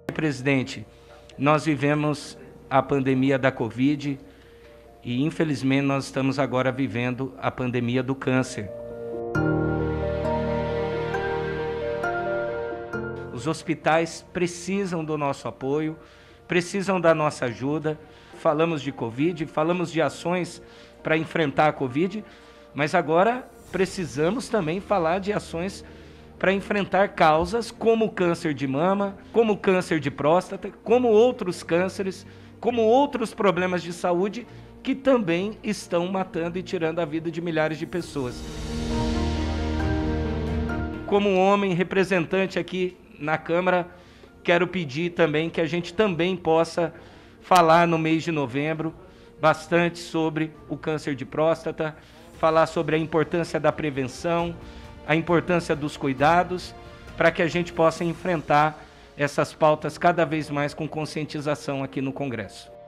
Presidente, nós vivemos a pandemia da Covid e, infelizmente, nós estamos agora vivendo a pandemia do câncer. Os hospitais precisam do nosso apoio, precisam da nossa ajuda. Falamos de Covid, falamos de ações para enfrentar a Covid, mas agora precisamos também falar de ações para enfrentar causas como o câncer de mama, como o câncer de próstata, como outros cânceres, como outros problemas de saúde que também estão matando e tirando a vida de milhares de pessoas. Como homem representante aqui na Câmara, quero pedir também que a gente também possa falar no mês de novembro bastante sobre o câncer de próstata, falar sobre a importância da prevenção, a importância dos cuidados, para que a gente possa enfrentar essas pautas cada vez mais com conscientização aqui no Congresso.